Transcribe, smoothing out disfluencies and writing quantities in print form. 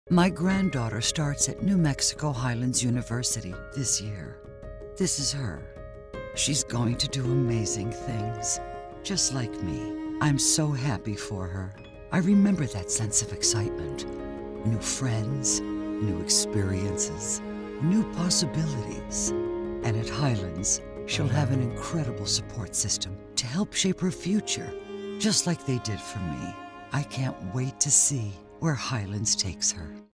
My granddaughter starts at New Mexico Highlands University this year. This is her. She's going to do amazing things, just like me. I'm so happy for her. I remember that sense of excitement. New friends, new experiences, new possibilities. And at Highlands, she'll have an incredible support system to help shape her future, just like they did for me. I can't wait to see where Highlands takes her.